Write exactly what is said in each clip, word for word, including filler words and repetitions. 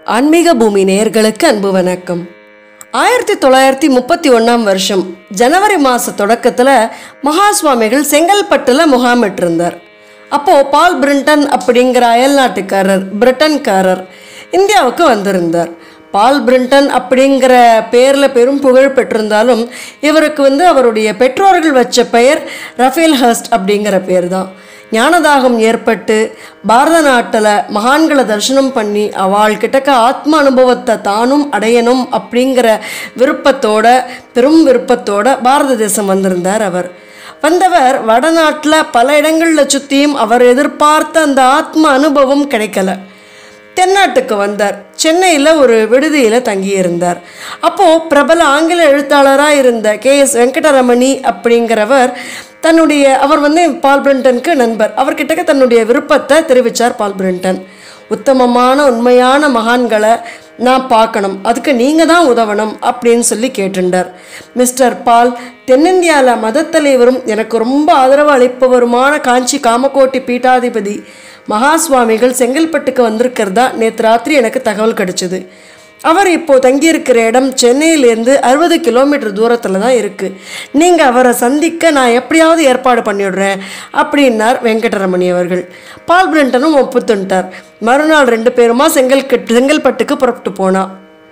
ஆன்மீக பூமி நேயர்களுக்கு அன்பு வணக்கம். ஆயிரத்தி தொள்ளாயிரத்தி முப்பத்தி ஒன்றாம் வருஷம் ஜனவரி மாத தொடக்கத்தில் மகா சுவாமிகள் செங்கல்பட்டில் முகாமிட்டிருந்தார். அப்போது பால் பிரிண்டன் அப்படிங்கிற அயல்நாட்டுக்காரர் பிரிட்டன்காரர் இந்தியாவுக்கு வந்திருந்தார். பால் பிரிண்டன் அப்படிங்கிற பேரில் பெரும் புகழ் பெற்றிருந்தாலும் இவருக்கு வந்து அவருடைய பெற்றோர்கள் வச்ச பெயர் ரஃபேல் ஹர்ஸ்ட் அப்படிங்கிற பேர் தான். ஞானதாகம் ஏற்பட்டு பாரத நாட்டில் மகான்களை தரிசனம் பண்ணி அவள்கிட்டக்க ஆத்ம அனுபவத்தை தானும் அடையணும் அப்படிங்கிற விருப்பத்தோட பெரும் விருப்பத்தோட பாரத தேசம் வந்திருந்தார். அவர் வந்தவர் வடநாட்டில் பல இடங்களில் சுற்றியும் அவர் எதிர்பார்த்த அந்த ஆத்ம அனுபவம் கிடைக்கல. தென்னாட்டுக்கு வந்தார். சென்னையில் ஒரு விடுதியில் தங்கியிருந்தார். அப்போது பிரபல ஆங்கில எழுத்தாளராக இருந்த கே எஸ் வெங்கடரமணி அப்படிங்கிறவர் தன்னுடைய அவர் வந்து பால் பிரிண்டனுக்கு நண்பர். அவர்கிட்ட தன்னுடைய விருப்பத்தை தெரிவித்தார். பால் பிரிண்டன் உத்தமமான உண்மையான மகான்களை நான் பார்க்கணும், அதுக்கு நீங்கள் தான் உதவணும் அப்படின்னு சொல்லி கேட்டுண்டார். மிஸ்டர் பால், தென்னிந்தியாவில் மதத்தலைவரும் எனக்கு ரொம்ப ஆதரவு அளிப்பவருமான காஞ்சி காமகோட்டி பீட்டாதிபதி மகா சுவாமிகள் செங்கல்பட்டுக்கு வந்திருக்கிறதா நேற்று ராத்திரி எனக்கு தகவல் கிடச்சிது. அவர் இப்போது தங்கியிருக்கிற இடம் சென்னையிலேருந்து அறுபது கிலோமீட்டர் தூரத்தில் தான் இருக்குது. நீங்கள் அவரை சந்திக்க நான் எப்படியாவது ஏற்பாடு பண்ணிவிடுறேன் அப்படின்னார் வெங்கடரமணி அவர்கள். பால் பிரிண்டனும் ஒப்புத்துட்டார். மறுநாள் ரெண்டு பேருமா செங்கல்கட்டு செங்கல்பட்டுக்கு புறப்பட்டு போனான்.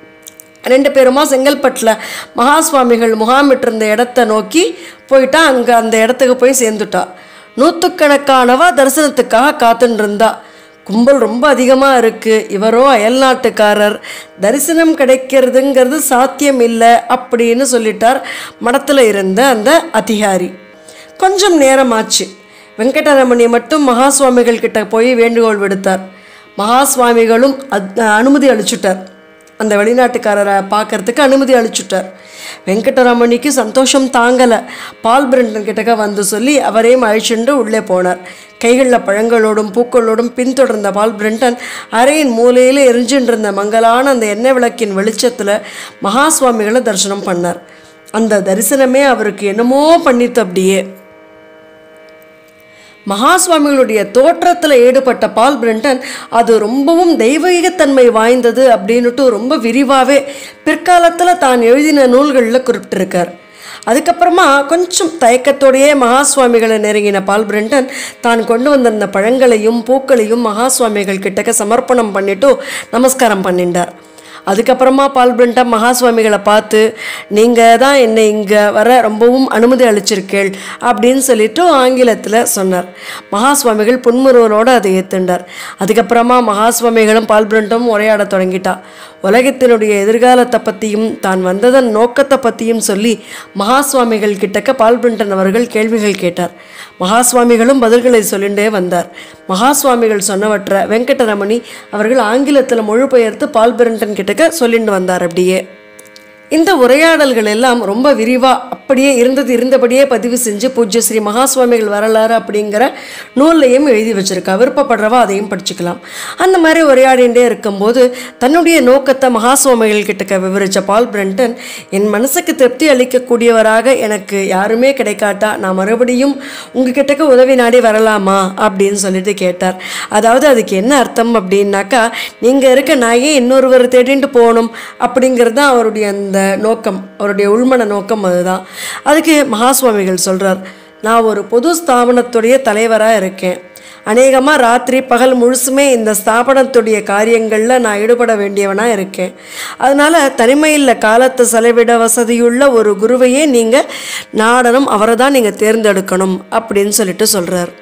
ரெண்டு பேருமா செங்கல்பட்டில் மகா சுவாமிகள் முகாமிட்டிருந்த இடத்த நோக்கி போயிட்டா. அங்கே அந்த இடத்துக்கு போய் சேர்ந்துட்டா. நூற்றுக்கணக்கானவா தரிசனத்துக்காக காத்துன்னு இருந்தா. கும்பல் ரொம்ப அதிகமாக இருக்குது. இவரோ அயல்நாட்டுக்காரர், தரிசனம் கிடைக்கிறதுங்கிறது சாத்தியம் இல்லை அப்படின்னு சொல்லிட்டார் மடத்தில் இருந்த அந்த அதிகாரி. கொஞ்சம் நேரமாச்சு. வெங்கடரமணி மட்டும் மகா சுவாமிகள் கிட்ட போய் வேண்டுகோள் விடுத்தார். மகா சுவாமிகளும் அனுமதி அளிச்சுட்டார். அந்த வெளிநாட்டுக்காரரை பார்க்கறதுக்கு அனுமதி அளிச்சுட்டார். வெங்கடரமணிக்கு சந்தோஷம் தாங்கலை. பால் பிரிண்டன் கிட்டக்க வந்து சொல்லி அவரையும் அழிச்சுண்டு உள்ளே போனார். கைகளில் பழங்களோடும் பூக்களோடும் பின்தொடர்ந்த பால் பிரிண்டன் அறையின் மூலையில் எரிஞ்சுட்டு இருந்த மங்கலான அந்த எண்ணெய் விளக்கின் வெளிச்சத்தில் மகா சுவாமிகளை தரிசனம் பண்ணார். அந்த தரிசனமே அவருக்கு என்னமோ பண்ணித்து. அப்படியே மகா சுவாமிகளுடைய தோற்றத்தில் ஈடுபட்ட பால் பிரிண்டன் அது ரொம்பவும் தெய்வீகத்தன்மை வாய்ந்தது அப்படின்னுட்டு ரொம்ப விரிவாகவே பிற்காலத்தில் தான் எழுதின நூல்களில் குறிப்பிட்டிருக்கார். அதுக்கப்புறமா கொஞ்சம் தயக்கத்தோடையே மகா சுவாமிகளை நெருங்கின பால் பிரிண்டன் தான் கொண்டு வந்திருந்த பழங்களையும் பூக்களையும் மகா சுவாமிகள் கிட்டக்க சமர்ப்பணம் பண்ணிட்டு நமஸ்காரம் பண்ணிட்டார். அதுக்கப்புறமா பால் பிரிண்டன் மகா சுவாமிகளை பார்த்து, நீங்கள் தான் என்னை இங்கே வர ரொம்பவும் அனுமதி அளிச்சிருக்கேள் அப்படின்னு சொல்லிட்டு ஆங்கிலத்தில் சொன்னார். மகா சுவாமிகள் புன்முறுவலோடு அதை ஏற்றுண்டார். அதுக்கப்புறமா மகா சுவாமிகளும் பால் பிரிண்டனும் உரையாட தொடங்கிட்டா. உலகத்தினுடைய எதிர்காலத்தை பற்றியும் தான் வந்ததன் நோக்கத்தை பற்றியும் சொல்லி மகா சுவாமிகள் கிட்டக்க பால் பிரிண்டன் அவர்கள் கேள்விகள் கேட்டார். மகா சுவாமிகளும் பதில்களை சொல்லிண்டே வந்தார். மகா சுவாமிகள் சொன்னவற்றை வெங்கடரமணி அவர்கள் ஆங்கிலத்தில் மொழிபெயர்த்து பால் பிரிண்டன் கிட்டக்க சொல்லிட்டு வந்தார். அப்படியே இந்த உரையாடல்கள் எல்லாம் ரொம்ப விரிவாக அப்படியே இருந்தது இருந்தபடியே பதிவு செஞ்சு பூஜ்ய ஸ்ரீ மகா சுவாமிகள் வரலாறு அப்படிங்கிற நூல்லையும் எழுதி வச்சுருக்கா. விருப்பப்படுறவா அதையும் படிச்சுக்கலாம். அந்த மாதிரி உரையாடிண்டே இருக்கும்போது தன்னுடைய நோக்கத்தை மகா சுவாமிகள் கிட்டக்க விவரித்த பால் பிரிண்டன், என் மனசுக்கு திருப்தி அளிக்கக்கூடியவராக எனக்கு யாருமே கிடைக்காட்டா நான் மறுபடியும் உங்கள் கிட்டக்க உதவி நாடி வரலாமா அப்படின்னு சொல்லிட்டு கேட்டார். அதாவது அதுக்கு என்ன அர்த்தம் அப்படின்னாக்கா, நீங்கள் இருக்க நான் ஏன் இன்னொருவர் தேடிட்டு போகணும் அப்படிங்கிறது தான் அவருடைய அந்த நோக்கம், அவருடைய உள்மன நோக்கம் அதுதான். அதுக்கு மகா சுவாமிகள் சொல்கிறார், நான் ஒரு பொது ஸ்தாபனத்துடைய தலைவராக இருக்கேன். அநேகமாக ராத்திரி பகல் முழுசுமே இந்த ஸ்தாபனத்துடைய காரியங்களில் நான் ஈடுபட வேண்டியவனாக இருக்கேன். அதனால் தனிமையில் காலத்தை செலவிட வசதியுள்ள ஒரு குருவையே நீங்கள் நாடனும், அவரை தான் நீங்கள் தேர்ந்தெடுக்கணும் அப்படின்னு சொல்லிட்டு சொல்கிறார்.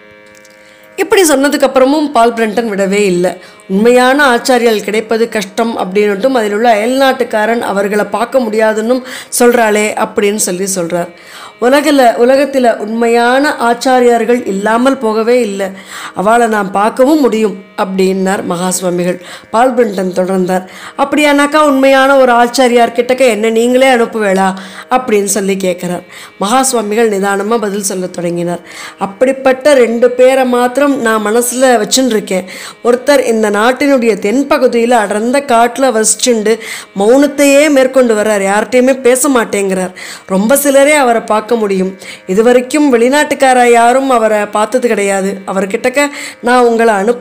இப்படி சொன்னதுக்கப்புறமும் பால் பிரிண்டன் விடவே இல்லை. உண்மையான ஆச்சாரியால் கிடைப்பது கஷ்டம் அப்படின்னுட்டும் அதில் உள்ள அயல்நாட்டுக்காரன் அவர்களை பார்க்க முடியாதுன்னும் சொல்கிறாளே அப்படின்னு சொல்லி சொல்கிறார். உலகில் உலகத்தில் உண்மையான ஆச்சாரியார்கள் இல்லாமல் போகவே இல்லை, அவளை நான் பார்க்கவும் முடியும் அப்படின்னார் மகா சுவாமிகள். பால் பிரிண்டன் தொடர்ந்தார், அப்படியானாக்கா உண்மையான ஒரு ஆச்சாரியார் கிட்டக்க என்ன நீங்களே அனுப்புவேளா அப்படின்னு சொல்லி கேட்குறார். மகா சுவாமிகள் நிதானமாக பதில் சொல்ல தொடங்கினார். அப்படிப்பட்ட ரெண்டு பேரை மாத்திரம் நான் மனசில் வச்சுன்னு இருக்கேன். ஒருத்தர் இந்த நாட்டினுடைய தென்பகுதியில் அடர்ந்த காட்டில் வசிச்சுண்டு மௌனத்தையே மேற்கொண்டு வர்றார், யார்கிட்டையுமே பேச மாட்டேங்கிறார். ரொம்ப சிலரே அவரை பார்க்க முடியும். இதுவரைக்கும் வெளிநாட்டுக்கார யாரும் அவரை பார்த்தது கிடையாது. அவர்கிட்டக்க நான் உங்களை அனுப்பலாம்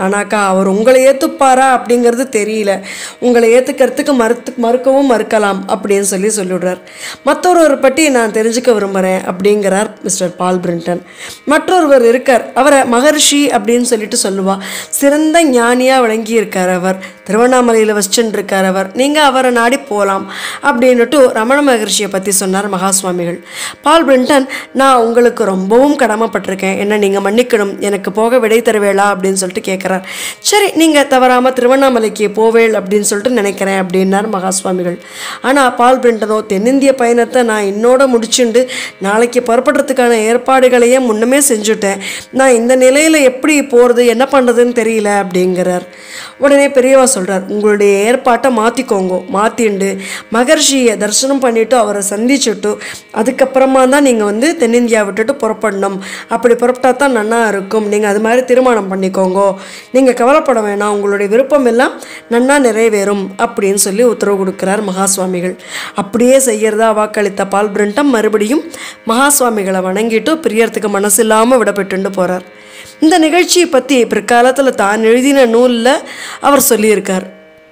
ஆனாக்கா அவர் உங்களை ஏற்றுப்பாரா அப்படிங்கிறது தெரியல, உங்களை ஏற்றுக்கிறதுக்கு மறுத்து மறுக்கவும் மறுக்கலாம் அப்படின்னு சொல்லி சொல்லிவிடுறார். மற்றொருவர் பற்றி நான் தெரிஞ்சுக்க விரும்புகிறேன் அப்படிங்கிறார் மிஸ்டர் பால் பிரிண்டன். மற்றொருவர் இருக்கார், அவரை மகர்ஷி அப்படின்னு சொல்லிட்டு சொல்லுவா. சிறந்த ஞானியாக விளங்கியிருக்கார் அவர், திருவண்ணாமலையில் வச்சுட்டு இருக்கார் அவர், நீங்கள் அவரை நாடி போகலாம் அப்படின்னுட்டு ரமண மகர்ஷியை பற்றி சொன்னார் மகாசுவாமிகள். பால் பிரிண்டன், நான் உங்களுக்கு ரொம்பவும் கடமைப்பட்டிருக்கேன், என்ன நீங்கள் மன்னிக்கணும், எனக்கு போக விடை தருவேளா அப்படின்னு சொல்லிட்டு கேட்குறார். சரி, நீங்கள் தவறாமல் திருவண்ணாமலைக்கு போவேள் அப்படின்னு சொல்லிட்டு நினைக்கிறேன் அப்படின்னார் மகாசுவாமிகள். ஆனால் பால் பிரிண்டனோ, தென்னிந்திய பயணத்தை நான் இன்னோட முடிச்சுண்டு நாளைக்கு புறப்படுறதுக்கான ஏற்பாடுகளையே முன்னமே செஞ்சுட்டேன், நான் இந்த நிலையில் எப்படி போகிறது என்ன பண்ணுறதுன்னு தெரியல அப்படிங்கிறார். உடனே பெரியவா சொல்கிறார், உங்களுடைய ஏற்பாட்டை மாற்றிக்கோங்க, மாற்றிண்டு மகர்ஷியை தரிசனம் பண்ணிவிட்டு அவரை சந்திச்சுட்டு அதுக்கப்புறமா தான் நீங்கள் வந்து தென்னிந்தியா விட்டுட்டு புறப்படணும், அப்படி புறப்பட்டா தான் நன்னா இருக்கும், நீங்கள் அது மாதிரி திருமணம் பண்ணிக்கோங்க, நீங்கள் கவலைப்பட வேணாம், உங்களுடைய விருப்பம் எல்லாம் நன்னா நிறைவேறும் அப்படின்னு சொல்லி உத்தரவு கொடுக்குறார் மகாசுவாமிகள். அப்படியே செய்கிறதா வாக்களித்த பால் பிரிண்டன் மறுபடியும் மகாசுவாமிகளை வணங்கிட்டு பிரியறதுக்கு மனசு இல்லாமல் விடப்பட்டு போகிறார். இந்த நிகழ்ச்சியை பற்றி பிற்காலத்தில் தான் எழுதின நூலில் அவர் சொல்லியிருக்கார்.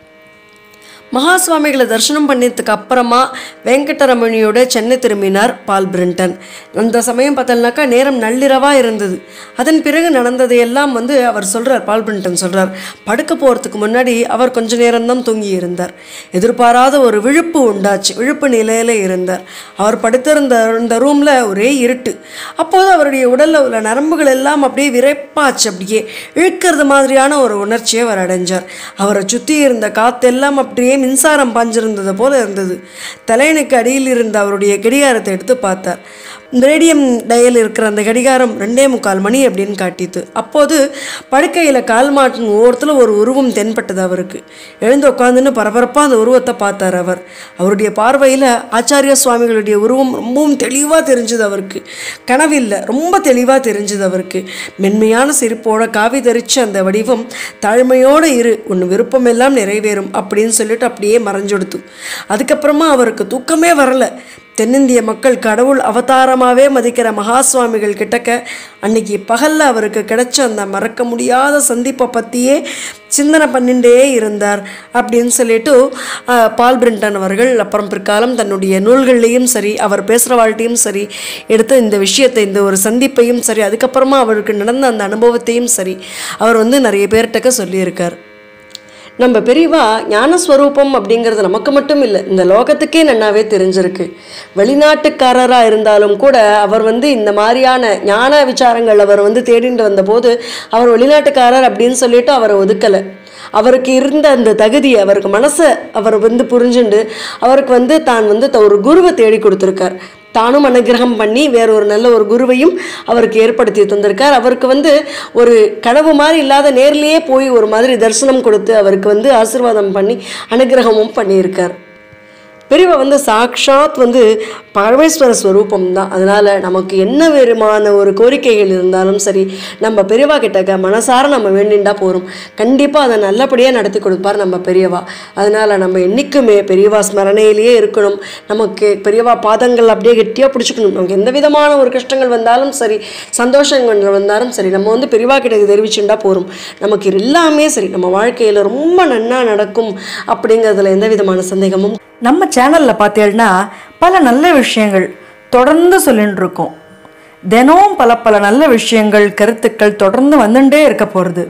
மகாசுவாமிகளை தரிசனம் பண்ணதுக்கு அப்புறமா வெங்கடரமணியோட சென்னை திரும்பினார் பால் பிரிண்டன். அந்த சமயம் பார்த்தோம்னாக்கா நேரம் நள்ளிரவாக இருந்தது. அதன் பிறகு நடந்ததையெல்லாம் வந்து அவர் சொல்கிறார், பால் பிரிண்டன் சொல்கிறார். படுக்க போகிறதுக்கு முன்னாடி அவர் கொஞ்ச நேரம்தான் தூங்கி இருந்தார். எதிர்பாராத ஒரு விழுப்பு உண்டாச்சு, விழுப்பு நிலையில் இருந்தார். அவர் படுத்திருந்த இந்த ரூமில் ஒரே இருட்டு. அப்போது அவருடைய உடலில் உள்ள நரம்புகள் எல்லாம் அப்படியே விரைப்பாச்சு, அப்படியே இழுக்கிறது மாதிரியான ஒரு உணர்ச்சியை அவர் அடைஞ்சார். அவரை சுற்றி இருந்த காற்றெல்லாம் அப்படியே மின்சாரம் பாஞ்சிருந்தது போல இருந்தது. தலையணைக்கு அடியில் இருந்த அவருடைய கடிகாரத்தை எடுத்து பார்த்தார். ரேடியம் டயல் இருக்கிற அந்த கடிகாரம் ரெண்டே முக்கால் மணி அப்படின்னு காட்டித்து. அப்போது படுக்கையில் கால் மாட்டின் ஓரத்தில் ஒரு உருவம் தென்பட்டது அவருக்கு. எழுந்து உட்காந்துன்னு பரபரப்பாக அந்த உருவத்தை பார்த்தார் அவர். அவருடைய பார்வையில் ஆச்சாரிய சுவாமிகளுடைய உருவம் ரொம்பவும் தெளிவாக தெரிஞ்சுது அவருக்கு. கனவில்லை, ரொம்ப தெளிவாக தெரிஞ்சுது அவருக்கு. மென்மையான சிரிப்போட காவி தரிச்சு அந்த வடிவம் தாழ்மையோடு இரு, உன் விருப்பம் எல்லாம் நிறைவேறும் அப்படின்னு சொல்லிட்டு அப்படியே மறைஞ்செடுத்து. அதுக்கப்புறமா அவருக்கு தூக்கமே வரலை. தென்னிந்திய மக்கள் கடவுள் அவதாரமாகவே மதிக்கிற மகாசுவாமிகள் கிட்டக்க அன்னைக்கு பகலில் அவருக்கு கிடைச்ச அந்த மறக்க முடியாத சந்திப்பை பற்றியே சிந்தனை பண்ணிகிட்டே இருந்தார் அப்படின்னு சொல்லிட்டு பால் பிரிண்டன் அவர்கள் அப்புறம் பிற்காலம் தன்னுடைய நூல்கள்லேயும் சரி, அவர் பேசுகிற வாழ்க்கையும் சரி எடுத்த இந்த விஷயத்தை, இந்த ஒரு சந்திப்பையும் சரி, அதுக்கப்புறமா அவருக்கு நடந்த அந்த அனுபவத்தையும் சரி அவர் வந்து நிறைய பேர்கிட்ட சொல்லியிருக்கார். நம்ம பெரியவா ஞானஸ்வரூபம் அப்படிங்கிறது நமக்கு மட்டும் இல்லை, இந்த லோகத்துக்கே நன்னாவே தெரிஞ்சிருக்கு. வெளிநாட்டுக்காரராக இருந்தாலும் கூட அவர் வந்து இந்த மாதிரியான ஞான விசாரங்கள் அவர் வந்து தேடிட்டு வந்தபோது அவர் வெளிநாட்டுக்காரர் அப்படின்னு சொல்லிட்டு அவரை ஒதுக்கலை. அவருக்கு இருந்த அந்த தகுதி, அவருக்கு மனசை அவர் வந்து புரிஞ்சுண்டு அவருக்கு வந்து தான் வந்து ஒரு குருவை தேடி கொடுத்துருக்கார். தானும் அனுகிரகம் பண்ணி வேற ஒரு நல்ல ஒரு குருவையும் அவருக்கு ஏற்படுத்தி தந்திருக்கார். அவருக்கு வந்து ஒரு கனவு மாதிரி இல்லாத நேர்லேயே போய் ஒரு மாதிரி தரிசனம் கொடுத்து அவருக்கு வந்து ஆசீர்வாதம் பண்ணி அனுகிரகமும் பண்ணியிருக்கார். பெரியவா வந்து சாக்ஷாத் வந்து பரமேஸ்வர ஸ்வரூபம் தான். அதனால் நமக்கு என்ன விதமான ஒரு கோரிக்கைகள் இருந்தாலும் சரி, நம்ம பெரியவா கிட்டக்க மனசார நம்ம வேண்டிண்டா போகிறோம், கண்டிப்பாக அதை நல்லபடியாக நடத்தி கொடுப்பார் நம்ம பெரியவா. அதனால் நம்ம என்றைக்குமே பெரியவா ஸ்மரணையிலேயே இருக்கணும். நமக்கு பெரியவா பாதங்கள் அப்படியே கெட்டியாக பிடிச்சிக்கணும். நமக்கு எந்த விதமான ஒரு கஷ்டங்கள் வந்தாலும் சரி, சந்தோஷங்கள் வந்தாலும் சரி, நம்ம வந்து பெரியவா கிட்ட தெரிவிச்சுட்டா போகிறோம், நமக்கு எல்லாமே சரி நம்ம வாழ்க்கையில் ரொம்ப நன்னா நடக்கும் அப்படிங்கிறதுல எந்த விதமான சந்தேகமும். நம்ம சேனலில் பார்த்தீங்கன்னா பல நல்ல விஷயங்கள் தொடர்ந்து சொல்லிட்டு இருக்கோம். தினமும் பல பல நல்ல விஷயங்கள், கருத்துக்கள் தொடர்ந்து வந்துட்டே இருக்க போகிறது.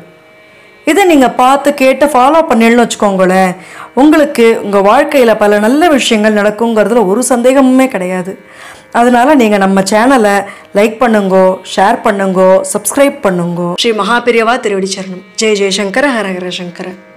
இதை நீங்கள் பார்த்து கேட்டு ஃபாலோ பண்ணிடணும்னு வச்சுக்கோங்களேன், உங்களுக்கு உங்கள் வாழ்க்கையில் பல நல்ல விஷயங்கள் நடக்குங்கிறதுல ஒரு சந்தேகமுமே கிடையாது. அதனால் நீங்கள் நம்ம சேனலை லைக் பண்ணுங்கோ, ஷேர் பண்ணுங்கோ, சப்ஸ்கிரைப் பண்ணுங்கோ. ஸ்ரீ மகாபெரியவா திருவடி சரணம். ஜெய ஜெயசங்கர, ஹர ஹர சங்கர.